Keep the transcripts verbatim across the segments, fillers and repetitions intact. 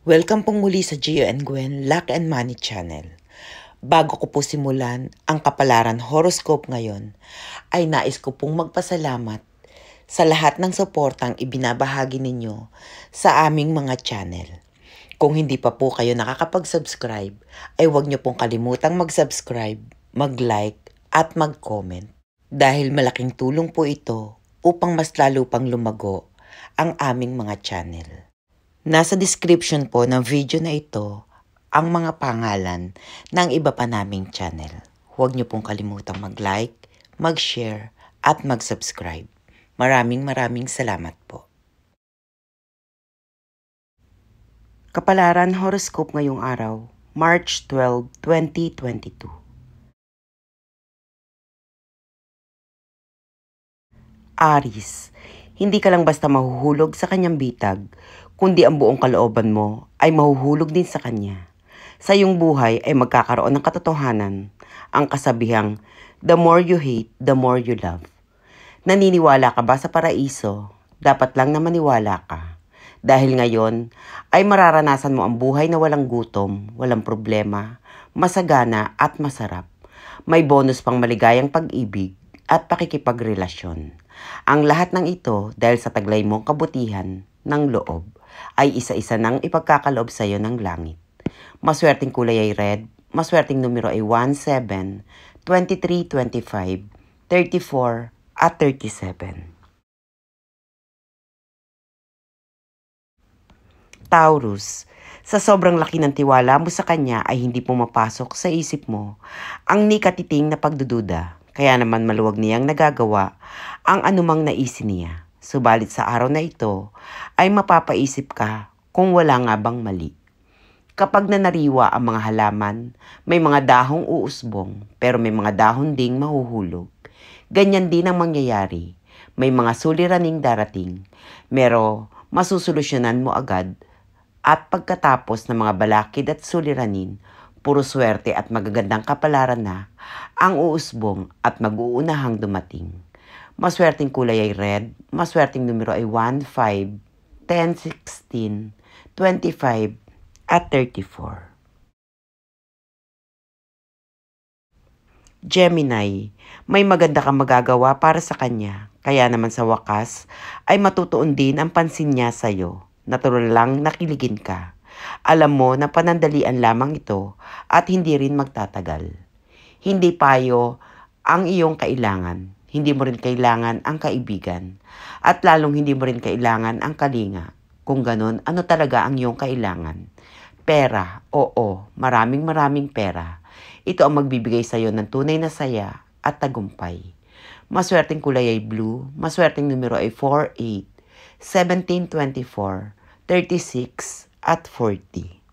Welcome pong muli sa Gio and Gwen Luck and Money Channel. Bago ko po simulan ang kapalaran horoscope ngayon, ay nais ko pong magpasalamat sa lahat ng suportang ibinabahagi ninyo sa aming mga channel. Kung hindi pa po kayo nakakapag-subscribe, ay huwag niyo pong kalimutang mag-subscribe, mag-like at mag-comment. Dahil malaking tulong po ito upang mas lalo pang lumago ang aming mga channel. Nasa description po ng video na ito ang mga pangalan ng iba pa naming channel. Huwag niyo pong kalimutang mag-like, mag-share at mag-subscribe. Maraming maraming salamat po. Kapalaran horoscope ngayong araw, March twelfth, twenty twenty-two. Aries, hindi ka lang basta mahuhulog sa kanyang bitag, kundi ang buong kalooban mo ay mahuhulog din sa kanya. Sa iyong buhay ay magkakaroon ng katotohanan, ang kasabihang, the more you hate, the more you love. Naniniwala ka ba sa paraiso? Dapat lang na maniwala ka. Dahil ngayon ay mararanasan mo ang buhay na walang gutom, walang problema, masagana at masarap. May bonus pang maligayang pag-ibig at pakikipagrelasyon. Ang lahat ng ito dahil sa taglay mong kabutihan ng loob ay isa-isa nang ipagkakaloob sa iyo ng langit. Maswerteng kulay ay red, maswerteng numero ay one, seven, twenty-three, twenty-five, thirty-four at thirty-seven. Taurus, sa sobrang laki ng tiwala mo sa kanya ay hindi pumapasok sa isip mo ang nikatiting na pagdududa. Kaya naman maluwag niyang nagagawa ang anumang naisin niya. Subalit sa araw na ito ay mapapaisip ka kung wala nga bang mali. Kapag nanariwa ang mga halaman, may mga dahong uusbong pero may mga dahon ding mahuhulog. Ganyan din ang mangyayari. May mga suliraning darating, pero masusolusyonan mo agad at pagkatapos ng mga balakid at suliranin, puro swerte at magagandang kapalaran na ang uusbong at mag-uunahang dumating. Maswerteng kulay ay red, maswerteng numero ay one, five, ten, sixteen, twenty-five at thirty-four. Gemini, may maganda kang magagawa para sa kanya, kaya naman sa wakas ay matutuon din ang pansin niya sa iyo. Natural lang nakiligin ka. Alam mo na panandalian lamang ito at hindi rin magtatagal. Hindi payo ang iyong kailangan. Hindi mo rin kailangan ang kaibigan. At lalong hindi mo rin kailangan ang kalinga. Kung ganun, ano talaga ang iyong kailangan? Pera, oo, maraming maraming pera. Ito ang magbibigay sa iyo ng tunay na saya at tagumpay. Maswerteng kulay ay blue, maswerteng numero ay four, eight, seventeen, twenty-four, thirty-six at forty.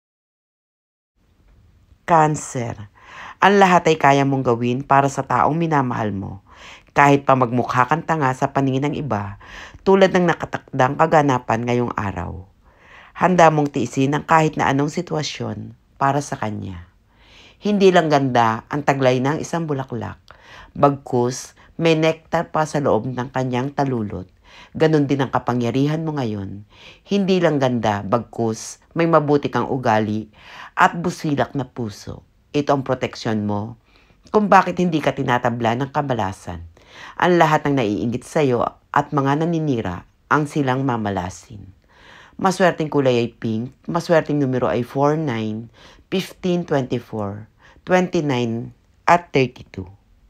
Cancer, ang lahat ay kaya mong gawin para sa taong minamahal mo. Kahit pa magmukha kang tanga sa paningin ng iba, tulad ng nakatakdang kaganapan ngayong araw. Handa mong tiisin ang kahit na anong sitwasyon para sa kanya. Hindi lang ganda ang taglay ng isang bulaklak, bagkus may nektar pa sa loob ng kanyang talulot. Ganon din ang kapangyarihan mo ngayon. Hindi lang ganda, bagkus may mabuti kang ugali at busilak na puso. Ito ang proteksyon mo kung bakit hindi ka tinatabla ng kabalasan. Ang lahat ng naiinggit sa iyo at mga naninira ang silang mamalasin. Maswerteng kulay ay pink, maswerteng numero ay four, nine, fifteen, twenty-four, twenty-nine at thirty-two.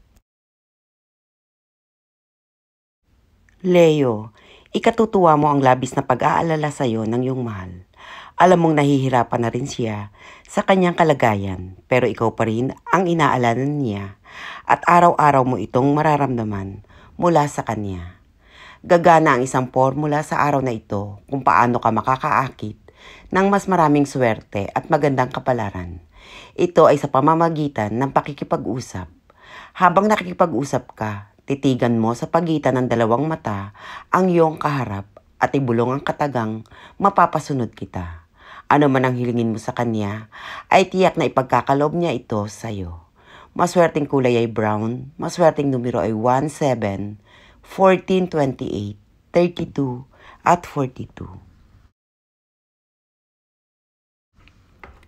Leo, ikatutuwa mo ang labis na pag-aalala sa iyo ng iyong mahal. Alam mong nahihirapan na rin siya sa kanyang kalagayan, pero ikaw pa rin ang inaalala niya at araw-araw mo itong mararamdaman mula sa kanya. Gagana ang isang formula sa araw na ito kung paano ka makakaakit ng mas maraming swerte at magandang kapalaran. Ito ay sa pamamagitan ng pakikipag-usap. Habang nakikipag-usap ka, titigan mo sa pagitan ng dalawang mata ang iyong kaharap at ibulong ang katagang mapapasunod kita. Ano man ang hilingin mo sa kanya, ay tiyak na ipagkakaloob niya ito sa iyo. Maswerteng kulay ay brown, maswerteng numero ay one, seven, fourteen, twenty-eight, thirty-two at forty-two.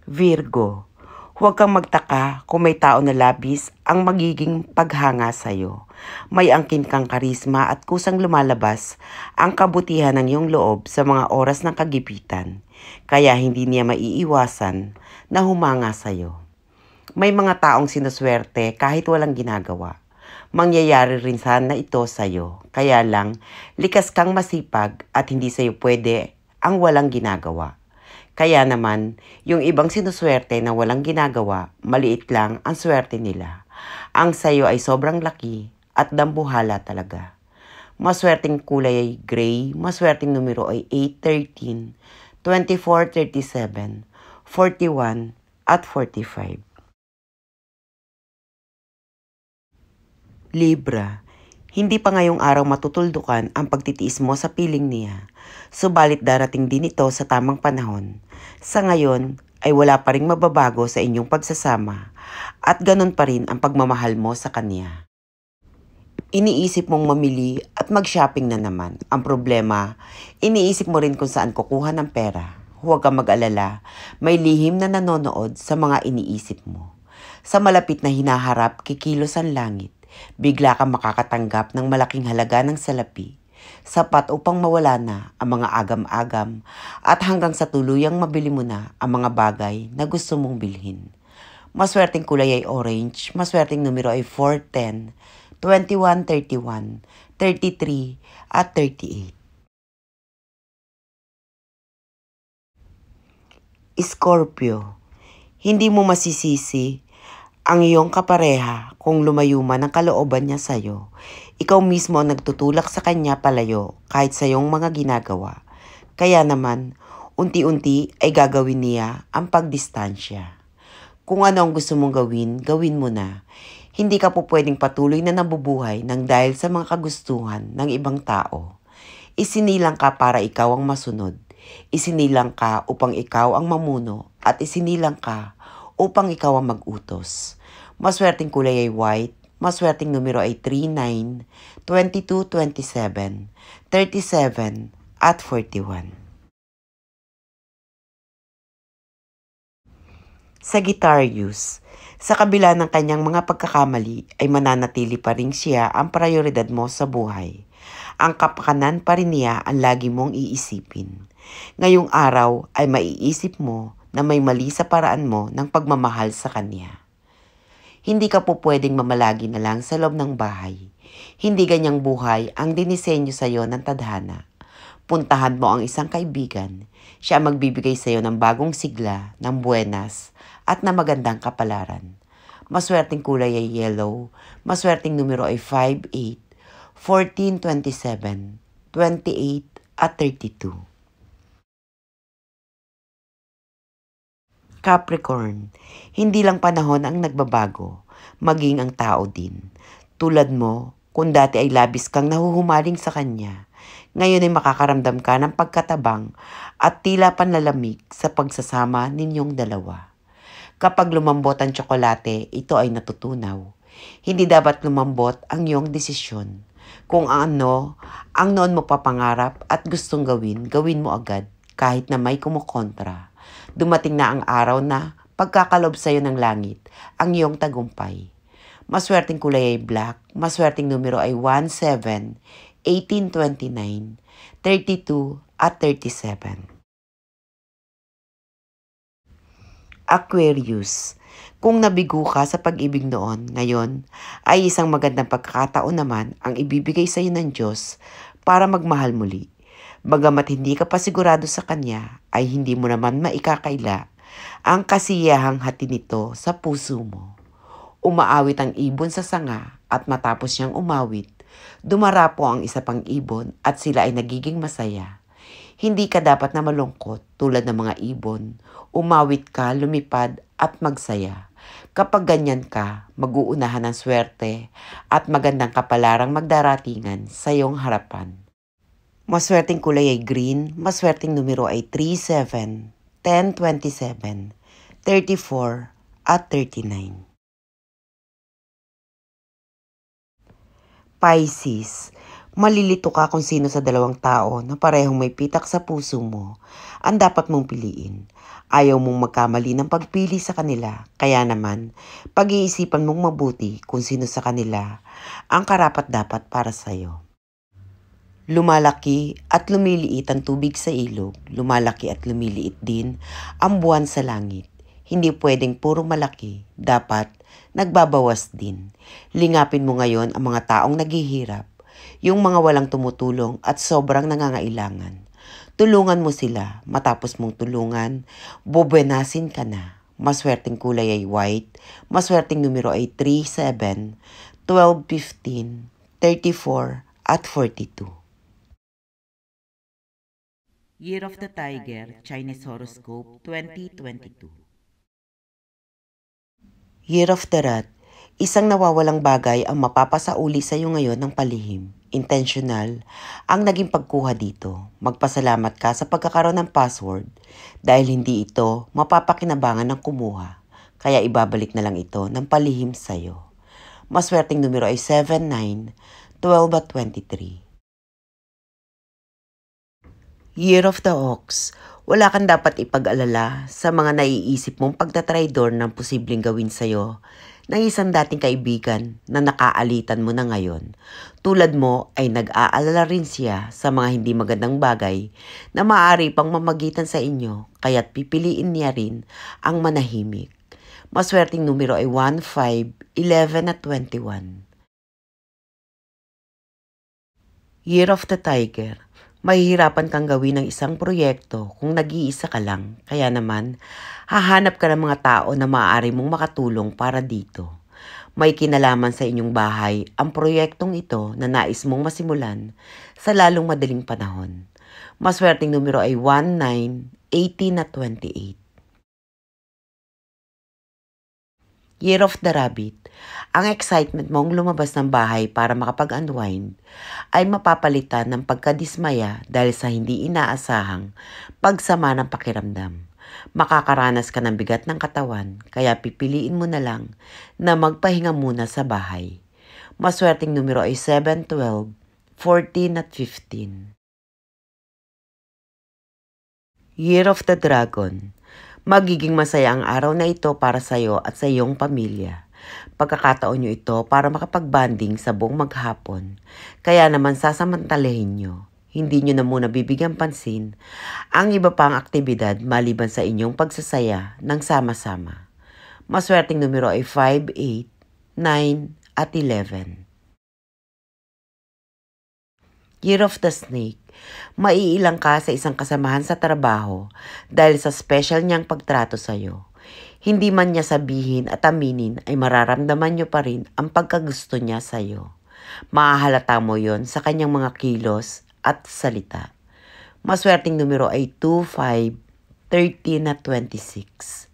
Virgo, huwag kang magtaka kung may tao na labis ang magiging paghanga sa'yo. May angkin kang karisma at kusang lumalabas ang kabutihan ng iyong loob sa mga oras ng kagipitan. Kaya hindi niya maiiwasan na humanga sa'yo. May mga taong sinuswerte kahit walang ginagawa. Mangyayari rin sana ito sa'yo. Kaya lang, likas kang masipag at hindi sa'yo pwede ang walang ginagawa. Kaya naman, yung ibang sinuswerte na walang ginagawa, maliit lang ang swerte nila. Ang sayo ay sobrang laki at dambuhala talaga. Maswerteng kulay ay gray, maswerteng numero ay eight, thirteen, twenty-four, thirty-seven, forty-one, at forty-five. Libra, hindi pa ngayong araw matutuldukan ang pagtitiis mo sa piling niya. Subalit darating din ito sa tamang panahon. Sa ngayon ay wala pa ring mababago sa inyong pagsasama at ganun pa rin ang pagmamahal mo sa kanya. Iniisip mong mamili at mag-shopping na naman. Ang problema, iniisip mo rin kung saan kukuha ng pera. Huwag kang mag-alala, may lihim na nanonood sa mga iniisip mo. Sa malapit na hinaharap, kikilos ang langit. Bigla kang makakatanggap ng malaking halaga ng salapi, sapat upang mawala na ang mga agam-agam at hanggang sa tuluyang mabili mo na ang mga bagay na gusto mong bilhin. Maswerteng kulay ay orange, maswerteng numero ay four, ten, twenty-one, thirty-one, thirty-three, at thirty-eight. Scorpio, hindi mo masisisi ang iyong kapareha kung lumayo man ang kalooban niya sa'yo. Ikaw mismo ang nagtutulak sa kanya palayo kahit sa iyong mga ginagawa. Kaya naman, unti-unti ay gagawin niya ang pagdistansya. Kung ano ang gusto mong gawin, gawin mo na. Hindi ka po pwedeng patuloy na nabubuhay ng dahil sa mga kagustuhan ng ibang tao. Isinilang ka para ikaw ang masunod. Isinilang ka upang ikaw ang mamuno at isinilang ka upang ikaw ang mag-utos. Maswerteng kulay ay white, maswerteng numero ay three, nine, twenty-two, twenty-seven, thirty-seven, at forty-one. Sagittarius, sa kabila ng kanyang mga pagkakamali ay mananatili pa rin siya ang prioridad mo sa buhay. Ang kapakanan pa rin niya ang lagi mong iisipin. Ngayong araw ay maiisip mo na may mali sa paraan mo ng pagmamahal sa kanya. Hindi ka po pwedeng mamalagi na lang sa loob ng bahay. Hindi ganyang buhay ang dinisenyo sa iyo ng tadhana. Puntahan mo ang isang kaibigan. Siya ang magbibigay sa iyo ng bagong sigla, ng buenas, at na magandang kapalaran. Maswerteng kulay ay yellow, maswerteng numero ay five, eight, fourteen, twenty-seven, twenty-eight, at thirty-two. Capricorn, hindi lang panahon ang nagbabago, maging ang tao din. Tulad mo, kung dati ay labis kang nahuhumaling sa kanya, ngayon ay makakaramdam ka ng pagkatabang at tila panlalamig sa pagsasama ninyong dalawa. Kapag lumambot ang tsokolate, ito ay natutunaw. Hindi dapat lumambot ang iyong desisyon. Kung ano, ang noon mo papangarap at gustong gawin, gawin mo agad kahit na may kumukontra. Dumating na ang araw na pagkakalob sa iyo ng langit ang iyong tagumpay. Maswerteng kulay ay black, maswerteng numero ay one, seven, eighteen, twenty-nine, thirty-two, at thirty-seven. Aquarius, kung nabigo ka sa pag-ibig noon, ngayon ay isang magandang pagkakataon naman ang ibibigay sa iyo ng Diyos para magmahal muli. Bagamat hindi ka pa sigurado sa kanya, ay hindi mo naman maikakaila ang kasiyahang hati nito sa puso mo. Umaawit ang ibon sa sanga at matapos siyang umawit, dumarapo ang isa pang ibon at sila ay nagiging masaya. Hindi ka dapat na malungkot tulad ng mga ibon. Umawit ka, lumipad at magsaya. Kapag ganyan ka, mag-uunahan ng swerte at magandang kapalarang magdaratingan sa iyong harapan. Maswerteng kulay ay green, maswerteng numero ay three, seven, ten, twenty-seven, thirty-four, at thirty-nine. Pisces, Malilito ka kung sino sa dalawang tao na parehong may pitak sa puso mo ang dapat mong piliin. Ayaw mong magkamali ng pagpili sa kanila, kaya naman pag-iisipan mong mabuti kung sino sa kanila ang karapat-dapat para sa'yo. Lumalaki at lumiliit ang tubig sa ilog, lumalaki at lumiliit din ang buwan sa langit. Hindi pwedeng puro malaki, dapat nagbabawas din. Lingapin mo ngayon ang mga taong naghihirap, yung mga walang tumutulong at sobrang nangangailangan. Tulungan mo sila, matapos mong tulungan, bubuenasin ka na. Maswerteng kulay ay white, maswerteng numero ay three, seven, twelve, fifteen, thirty-four at forty-two. Year of the Tiger, Chinese Horoscope twenty twenty-two. Year of the Rat, isang nawawalang bagay ang mapapasauli sa iyo ngayon ng palihim. Intentional ang naging pagkuha dito. Magpasalamat ka sa pagkakaroon ng password dahil hindi ito mapapakinabangan ng kumuha. Kaya ibabalik na lang ito ng palihim sa iyo. Maswerteng numero ay seven, nine, twelve at twenty-three. Year of the Ox, wala kang dapat ipag-alala sa mga naiisip mong pagtatraidor ng posibleng gawin sa'yo ng isang dating kaibigan na nakaalitan mo na ngayon. Tulad mo ay nag-aalala rin siya sa mga hindi magandang bagay na maaari pang mamagitan sa inyo, kaya't pipiliin niya rin ang manahimik. Maswerteng numero ay one, five, eleven at twenty-one. Year of the Tiger, mahihirapan kang gawin ng isang proyekto kung nag-iisa ka lang. Kaya naman, hahanap ka ng mga tao na maaari mong makatulong para dito. May kinalaman sa inyong bahay ang proyektong ito na nais mong masimulan sa lalong madaling panahon. Maswerteng numero ay one, nine, eighteen at twenty-eight. Year of the Rabbit, ang excitement mong lumabas ng bahay para makapag-unwind ay mapapalitan ng pagkadismaya dahil sa hindi inaasahang pagsama ng pakiramdam. Makakaranas ka ng bigat ng katawan, kaya pipiliin mo na lang na magpahinga muna sa bahay. Maswerteng numero ay seven, twelve, fourteen at fifteen. Year of the Dragon, magiging masaya ang araw na ito para sa iyo at sa iyong pamilya. Pagkakataon nyo ito para makapag-banding sa buong maghapon. Kaya naman sasamantalahin nyo. Hindi nyo na muna bibigyan pansin ang iba pang aktibidad maliban sa inyong pagsasaya ng sama-sama. Maswerteng numero ay five, eight, nine at eleven. Year of the Snake, maiilang ka sa isang kasamahan sa trabaho dahil sa special niyang pagtrato sa iyo. Hindi man niya sabihin at aminin ay mararamdaman niyo pa rin ang pagkagusto niya sa iyo. Mahahalata mo yon sa kanyang mga kilos at salita. Maswerteng numero ay two, five, thirteen at twenty-six.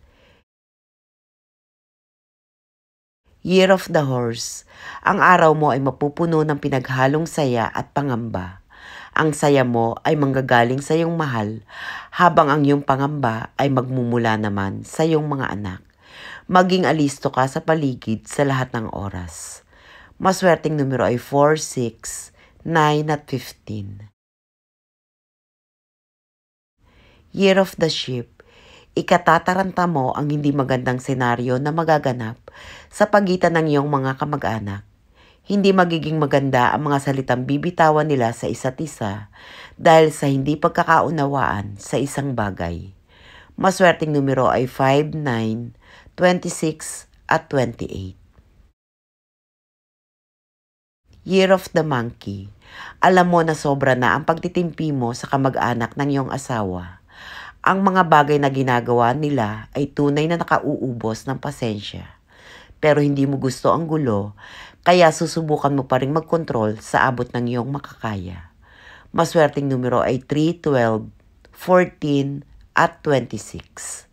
Year of the Horse, ang araw mo ay mapupuno ng pinaghalong saya at pangamba. Ang saya mo ay manggagaling sa iyong mahal, habang ang iyong pangamba ay magmumula naman sa iyong mga anak. Maging alisto ka sa paligid sa lahat ng oras. Maswerteng numero ay four, six, nine at fifteen. Year of the Sheep, ikatataranta mo ang hindi magandang senaryo na magaganap sa pagitan ng iyong mga kamag-anak. Hindi magiging maganda ang mga salitang bibitawan nila sa isa't isa dahil sa hindi pagkakaunawaan sa isang bagay. Maswerteng numero ay five, nine, twenty-six at twenty-eight. Year of the Monkey, alam mo na sobra na ang pagtitimpi mo sa kamag-anak ng iyong asawa. Ang mga bagay na ginagawa nila ay tunay na nakauubos ng pasensya. Pero hindi mo gusto ang gulo, kaya susubukan mo pa rin magkontrol sa abot ng iyong makakaya. Maswerteng numero ay three, twelve, fourteen at twenty-six.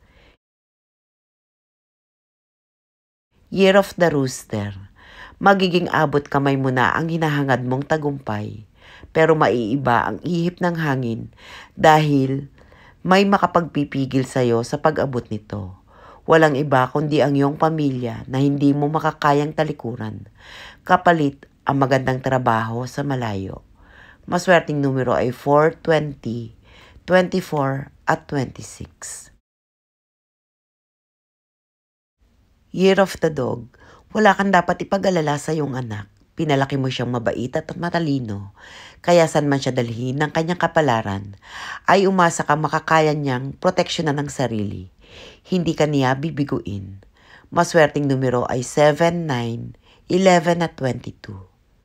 Year of the Rooster, magiging abot kamay mo na ang hinahangad mong tagumpay, pero maiiba ang ihip ng hangin dahil may makapagpipigil sa iyo sa pag-abot nito. Walang iba kundi ang iyong pamilya na hindi mo makakayang talikuran. Kapalit ang magandang trabaho sa malayo. Maswerteng numero ay four, twenty, twenty-four at twenty-six. Year of the Dog. Wala kang dapat ipag-alala sa iyong anak. Pinalaki mo siyang mabait at matalino. Kaya saan man siya dalhin ng kanyang kapalaran, ay umasa ka makakaya niyang proteksyonan ng sarili. Hindi ka niya bibiguin. Maswerteng numero ay seven, nine, eleven at twenty-two.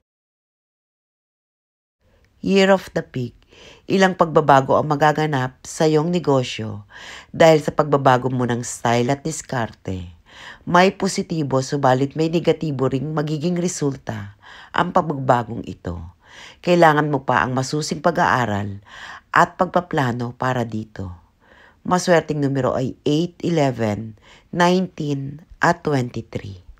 Year of the Pig. Ilang pagbabago ang magaganap sa iyong negosyo dahil sa pagbabago mo ng style at diskarte. May positibo subalit may negatibo ring magiging resulta ang pagbabagong ito. Kailangan mo pa ang masusing pag-aaral at pagpaplano para dito. Maswerteng numero ay eight, eleven, nineteen at twenty-three.